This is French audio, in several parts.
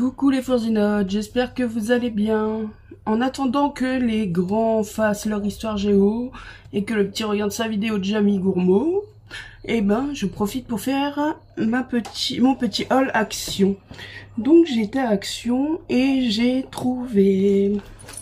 Coucou les Forzinotes, j'espère que vous allez bien. En attendant que les grands fassent leur histoire géo et que le petit regarde sa vidéo de Jamie Gourmaud, eh ben je profite pour faire mon petit haul Action. Donc j'étais à Action et j'ai trouvé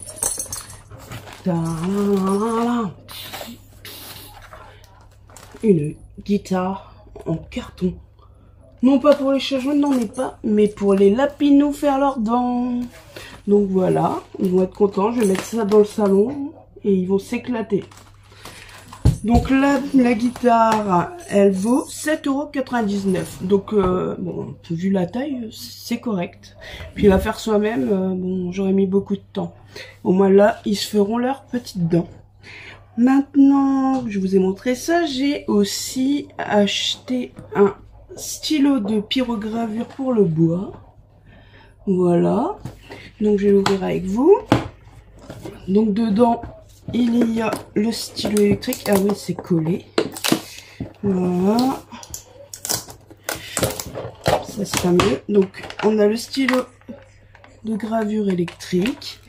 une guitare en carton. Non pas pour les chats jaunes, n'en est pas, mais pour les lapinous faire leurs dents. Donc voilà, ils vont être contents, je vais mettre ça dans le salon et ils vont s'éclater. Donc la guitare, elle vaut 7,99 €. Donc bon, vu la taille, c'est correct. Puis la faire soi-même, bon, j'aurais mis beaucoup de temps. Au moins là, ils se feront leurs petites dents. Maintenant, je vous ai montré ça, j'ai aussi acheté un stylo de pyrogravure pour le bois. Voilà. Donc je vais l'ouvrir avec vous. Donc dedans, il y a le stylo électrique. Ah oui, c'est collé. Voilà. Ça sera mieux. Donc on a le stylo de gravure électrique.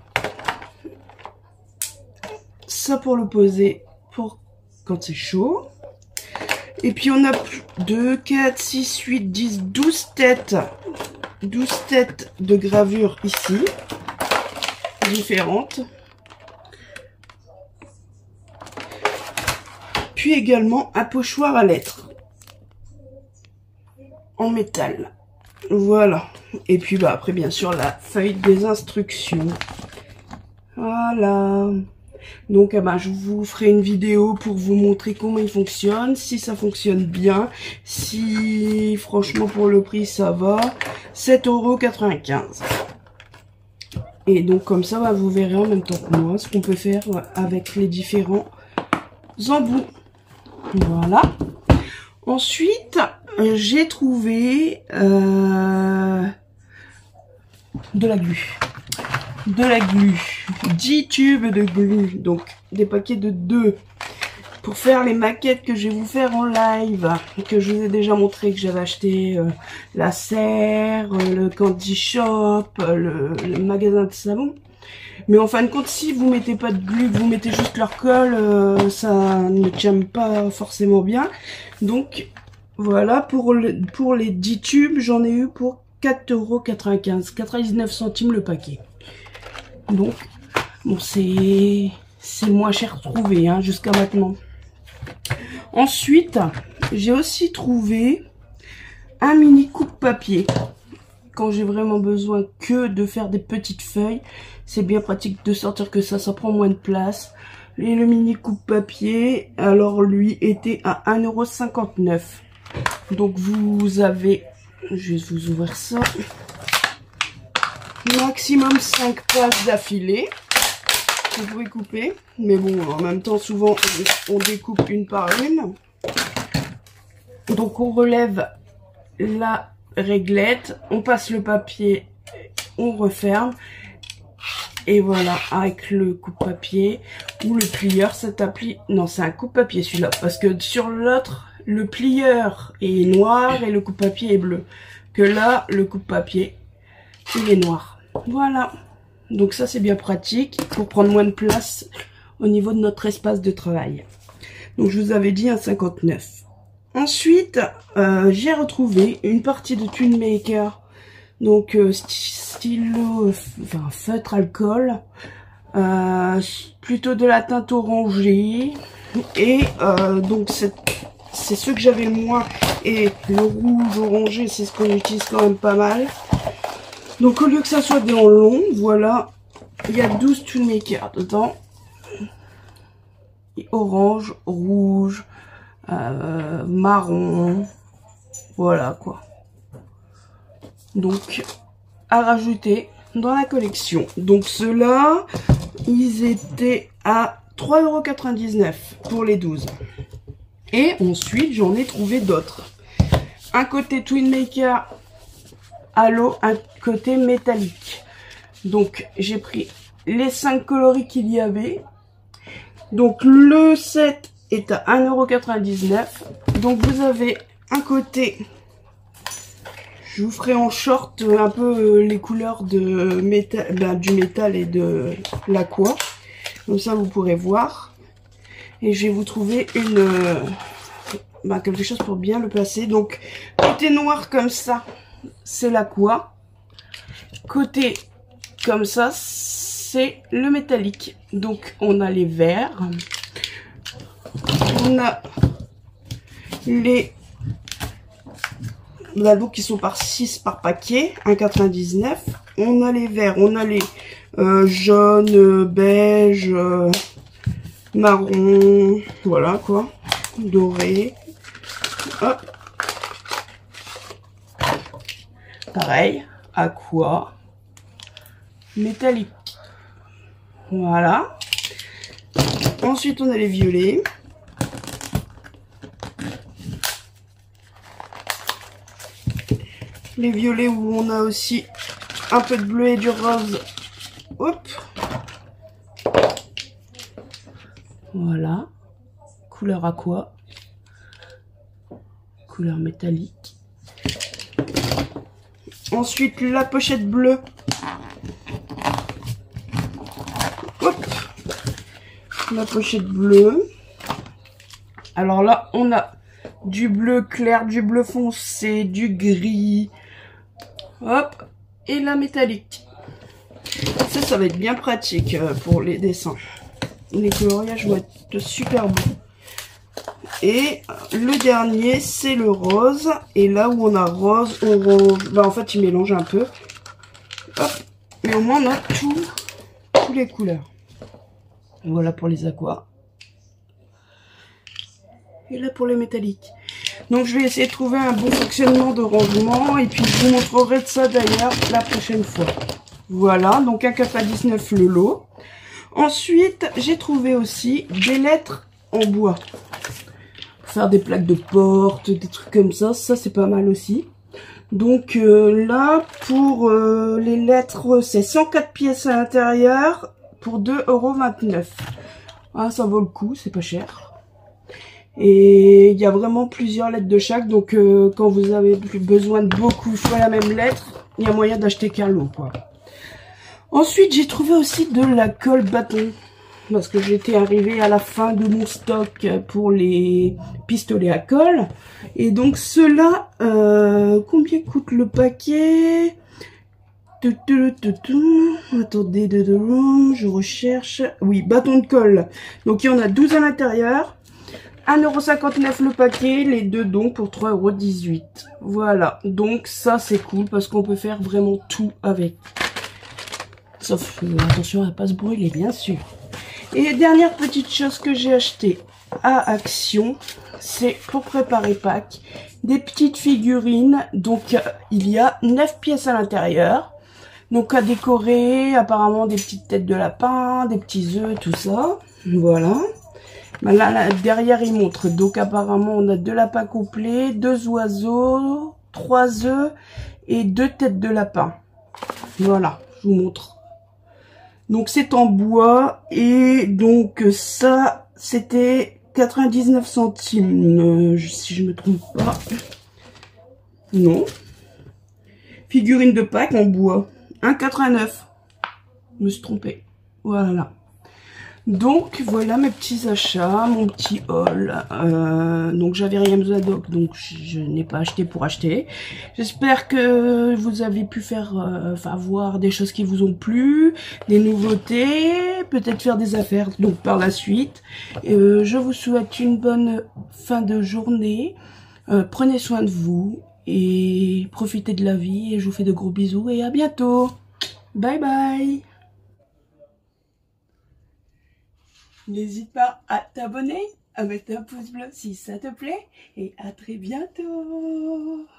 Ça pour le poser pour quand c'est chaud. Et puis on a 2, 4, 6, 8, 10, 12 têtes. 12 têtes de gravure ici. Différentes. Puis également un pochoir à lettres. En métal. Voilà. Et puis bah après bien sûr la feuille des instructions. Voilà. Donc je vous ferai une vidéo pour vous montrer comment il fonctionne, si ça fonctionne bien, si franchement pour le prix ça va, 7,95 €. Et donc comme ça vous verrez en même temps que moi ce qu'on peut faire avec les différents embouts. Voilà. Ensuite j'ai trouvé de la glu. 10 tubes de glu, donc des paquets de 2 pour faire les maquettes que je vais vous faire en live, que je vous ai déjà montré, que j'avais acheté la serre, le candy shop, le magasin de savon. Mais en fin de compte, si vous mettez pas de glu, vous mettez juste leur colle, ça ne tient pas forcément bien. Donc voilà, pour les 10 tubes, j'en ai eu pour 4,95 €, 99 centimes le paquet. Donc, bon, c'est le moins cher trouvé jusqu'à maintenant. Ensuite, j'ai aussi trouvé un mini coupe-papier. Quand j'ai vraiment besoin que de faire des petites feuilles, c'est bien pratique de sortir que ça prend moins de place. Et le mini coupe-papier, alors lui, était à 1,59 €. Donc vous avez, je vais vous ouvrir ça. Maximum 5 pages d'affilée. Vous pouvez couper. Mais bon, en même temps, souvent, on découpe une par une. Donc, on relève la réglette. On passe le papier. On referme. Et voilà, avec le coupe-papier ou le plieur, cet appli... Non, c'est un coupe-papier celui-là. Parce que sur l'autre, le plieur est noir et le coupe-papier est bleu. Que là, le coupe-papier, il est noir. Voilà, donc ça c'est bien pratique pour prendre moins de place au niveau de notre espace de travail. Donc je vous avais dit un 59. Ensuite, j'ai retrouvé une partie de Twin Maker, donc stylo, enfin feutre alcool, plutôt de la teinte orangée, et donc c'est ce que j'avais le moins, et le rouge orangé c'est ce qu'on utilise quand même pas mal. Donc au lieu que ça soit des en long, voilà, il y a 12 Twin Maker dedans. Et orange, rouge, marron, voilà quoi. Donc à rajouter dans la collection. Donc ceux-là, ils étaient à 3,99 € pour les 12. Et ensuite j'en ai trouvé d'autres. Un côté Twin Maker à l'eau, un côté métallique. Donc j'ai pris les 5 coloris qu'il y avait. Donc le set est à 1,99 €. Donc vous avez un côté, Je vous ferai en short un peu les couleurs de métal, du métal et de l'aqua. Comme ça, vous pourrez voir. Et je vais vous trouver quelque chose pour bien le placer. Donc, côté noir comme ça, c'est l'aqua. Côté comme ça, c'est le métallique. Donc, on a les verts. On a les ballots qui sont par 6 par paquet, 1,99. On a les verts, on a les jaunes, beige, marron, voilà quoi, doré. Hop. Pareil, aqua, métallique. Voilà. Ensuite, on a les violets. Les violets où on a aussi un peu de bleu et du rose. Hop. Voilà. Couleur aqua. Couleur métallique. Ensuite, la pochette bleue. Hop. La pochette bleue. Alors là, on a du bleu clair, du bleu foncé, du gris. Hop. Et la métallique. Ça va être bien pratique pour les dessins. Les coloriages vont être super beaux. Et le dernier, c'est le rose. Et là où on a rose, orange, en fait, il mélange un peu. Hop. Mais au moins, on a toutes les couleurs. Voilà pour les aquas. Et là pour les métalliques. Donc je vais essayer de trouver un bon fonctionnement de rangement. Et puis je vous montrerai de ça d'ailleurs la prochaine fois. Voilà, donc 1,99 le lot. Ensuite, j'ai trouvé aussi des lettres en bois. Pour faire des plaques de porte, des trucs comme ça. Ça, c'est pas mal aussi. Donc là, pour les lettres, c'est 104 pièces à l'intérieur pour 2,29 €. Ah, ça vaut le coup, c'est pas cher. Et il y a vraiment plusieurs lettres de chaque. Donc quand vous avez besoin de beaucoup fois la même lettre, il y a moyen d'acheter qu'un lot, quoi. Ensuite, j'ai trouvé aussi de la colle bâton. Parce que j'étais arrivée à la fin de mon stock pour les pistolets à colle. Et donc ceux-là, combien coûte le paquet? Attendez, je recherche. Oui, bâton de colle. Donc il y en a 12 à l'intérieur. 1,59 € le paquet, les deux donc pour 3,18 €. Voilà, donc ça c'est cool parce qu'on peut faire vraiment tout avec. Sauf, attention à ne pas se brûler, bien sûr. Et dernière petite chose que j'ai acheté à Action, c'est pour préparer Pâques, des petites figurines. Donc il y a 9 pièces à l'intérieur. Donc à décorer, apparemment des petites têtes de lapin, des petits œufs, tout ça. Voilà. Là, derrière, il montre. Donc, apparemment, on a 2 lapins complets, 2 oiseaux, 3 œufs et 2 têtes de lapin. Voilà, je vous montre. Donc, c'est en bois. Et donc, ça, c'était 99 centimes. Si je me trompe pas. Non. Figurine de Pâques en bois. 1,89 €. Je me suis trompée. Voilà. Donc voilà mes petits achats, mon petit haul. Donc j'avais rien besoin d'autre, donc je n'ai pas acheté pour acheter. J'espère que vous avez pu faire, voir des choses qui vous ont plu, des nouveautés, peut-être faire des affaires donc par la suite. Je vous souhaite une bonne fin de journée. Prenez soin de vous et profitez de la vie. Et je vous fais de gros bisous et à bientôt. Bye bye. N'hésite pas à t'abonner, à mettre un pouce bleu si ça te plaît et à très bientôt.